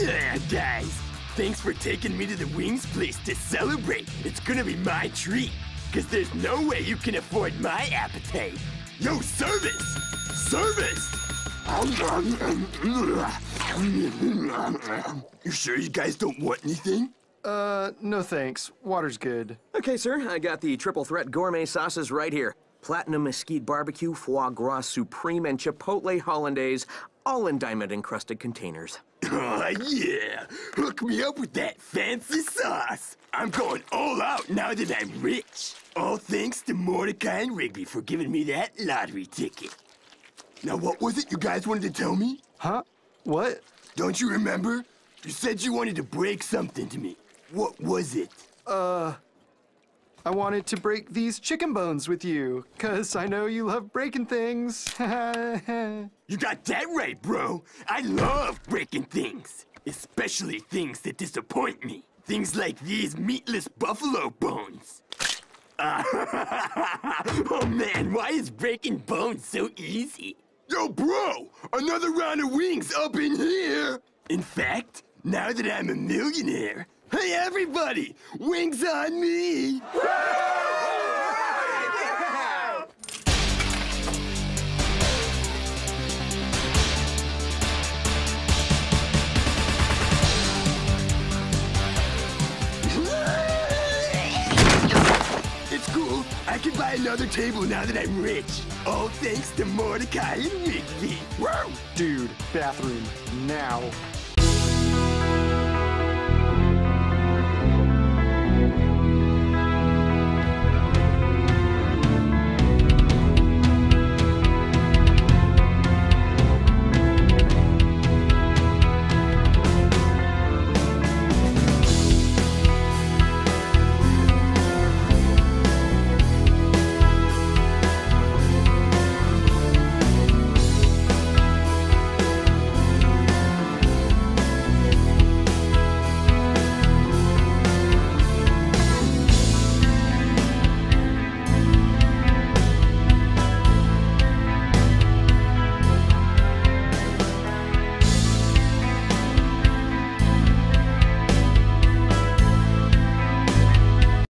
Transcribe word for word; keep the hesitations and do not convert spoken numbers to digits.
Yeah, guys. Thanks for taking me to the wings place to celebrate. It's gonna be my treat. Cause there's no way you can afford my appetite. Yo, service! Service! You sure you guys don't want anything? Uh, no thanks. Water's good. Okay, sir. I got the triple threat gourmet sauces right here. Platinum mesquite barbecue, foie gras supreme, and chipotle hollandaise, all in diamond-encrusted containers. Oh, yeah. Hook me up with that fancy sauce. I'm going all out now that I'm rich. All thanks to Mordecai and Rigby for giving me that lottery ticket. Now, what was it you guys wanted to tell me? Huh? What? Don't you remember? You said you wanted to break something to me. What was it? Uh, I wanted to break these chicken bones with you, 'cause I know you love breaking things. You got that right, bro. I love breaking things, especially things that disappoint me. Things like these meatless buffalo bones. Uh, oh man, why is breaking bones so easy? Yo, bro, another round of wings up in here. In fact, now that I'm a millionaire, hey everybody, wings on me. It's cool. I can buy another table now that I'm rich. All thanks to Mordecai and Rigby. Whoa! Dude, bathroom, now.